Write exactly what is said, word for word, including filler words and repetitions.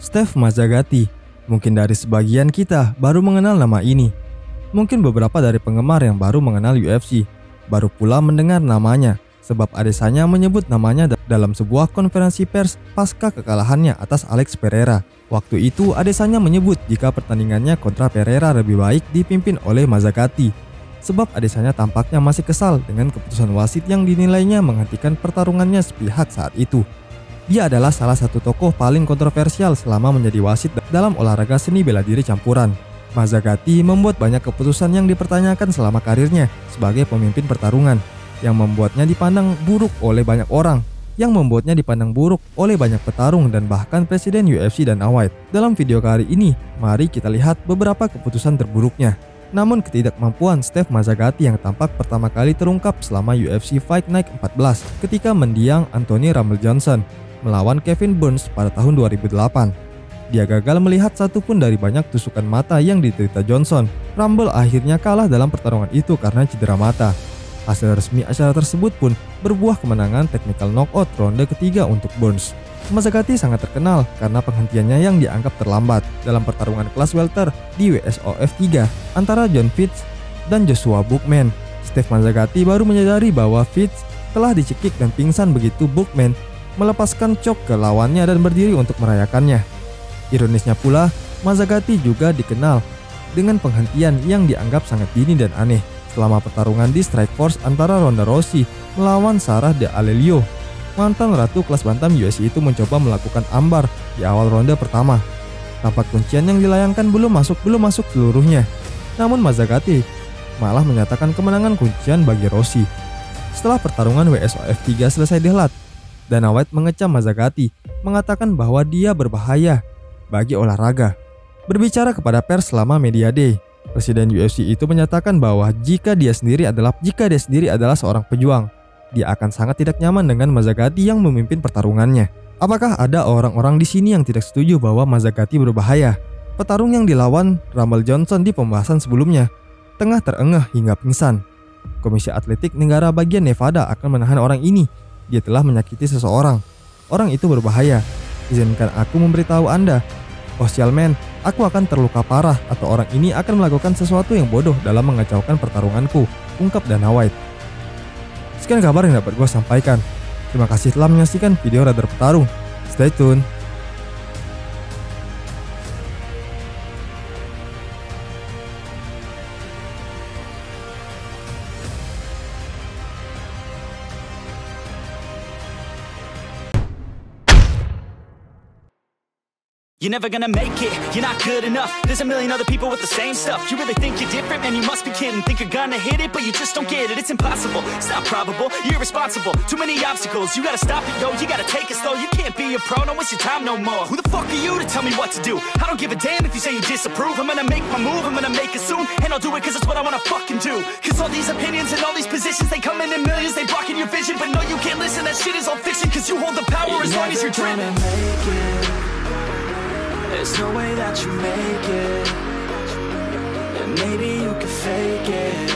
Steph Mazzagatti. Mungkin dari sebagian kita baru mengenal nama ini. Mungkin beberapa dari penggemar yang baru mengenal U F C baru pula mendengar namanya, sebab Adesanya menyebut namanya dalam sebuah konferensi pers pasca kekalahannya atas Alex Pereira. Waktu itu Adesanya menyebut jika pertandingannya kontra Pereira lebih baik dipimpin oleh Mazzagatti, sebab Adesanya tampaknya masih kesal dengan keputusan wasit yang dinilainya menghentikan pertarungannya sepihak saat itu. Dia adalah salah satu tokoh paling kontroversial selama menjadi wasit dalam olahraga seni bela diri campuran. Mazzagatti membuat banyak keputusan yang dipertanyakan selama karirnya sebagai pemimpin pertarungan, yang membuatnya dipandang buruk oleh banyak orang, yang membuatnya dipandang buruk oleh banyak petarung dan bahkan presiden U F C Dana White. Dalam video kali ini, mari kita lihat beberapa keputusan terburuknya. Namun ketidakmampuan Steph Mazzagatti yang tampak pertama kali terungkap selama U F C Fight Night empat belas ketika mendiang Anthony Rumble Johnson melawan Kevin Burns pada tahun dua ribu delapan. Dia gagal melihat satupun dari banyak tusukan mata yang diderita Johnson. Rumble akhirnya kalah dalam pertarungan itu karena cedera mata. Hasil resmi acara tersebut pun berbuah kemenangan technical knockout ronde ketiga untuk Burns. Mazzagatti sangat terkenal karena penghentiannya yang dianggap terlambat dalam pertarungan kelas welter di W S O F tiga antara John Fitz dan Joshua Bookman. Steph Mazzagatti baru menyadari bahwa Fitz telah dicekik dan pingsan begitu Bookman melepaskan cok ke lawannya dan berdiri untuk merayakannya. Ironisnya pula, Mazzagatti juga dikenal dengan penghentian yang dianggap sangat dini dan aneh selama pertarungan di Strikeforce antara Ronda Rousey melawan Sarah D'Amelio. Mantan ratu kelas bantam U F C itu mencoba melakukan ambar di awal ronde pertama. Tampak kuncian yang dilayangkan belum masuk belum masuk seluruhnya. Namun Mazzagatti malah menyatakan kemenangan kuncian bagi Rousey. Setelah pertarungan W S O F tiga selesai dihelat, Dana White mengecam Mazzagatti, mengatakan bahwa dia berbahaya bagi olahraga. Berbicara kepada pers selama media day, Presiden U F C itu menyatakan bahwa jika dia sendiri adalah jika dia sendiri adalah seorang pejuang, dia akan sangat tidak nyaman dengan Mazzagatti yang memimpin pertarungannya. Apakah ada orang-orang di sini yang tidak setuju bahwa Mazzagatti berbahaya? Petarung yang dilawan Rumble Johnson di pembahasan sebelumnya tengah terengah hingga pingsan. Komisi Atletik Negara bagian Nevada akan menahan orang ini. Dia telah menyakiti seseorang. Orang itu berbahaya. Izinkan aku memberitahu Anda, Ossialman, aku akan terluka parah atau orang ini akan melakukan sesuatu yang bodoh dalam mengacaukan pertarunganku, ungkap Dana White. Sekian kabar yang dapat gue sampaikan. Terima kasih telah menyaksikan video Radar Petarung. Stay tune. You're never gonna make it, you're not good enough. There's a million other people with the same stuff. You really think you're different? Man, you must be kidding. Think you're gonna hit it, but you just don't get it. It's impossible, it's not probable, you're irresponsible. Too many obstacles, you gotta stop it, yo. You gotta take it slow, you can't be a pro. Don't waste your time no more. Who the fuck are you to tell me what to do? I don't give a damn if you say you disapprove. I'm gonna make my move, I'm gonna make it soon. And I'll do it cause it's what I wanna fucking do. Cause all these opinions and all these positions, they come in in millions, they blocking your vision. But no, you can't listen, that shit is all fiction. Cause you hold the power you're as long as you're dreaming. There's no way that you make it, and maybe you can fake it.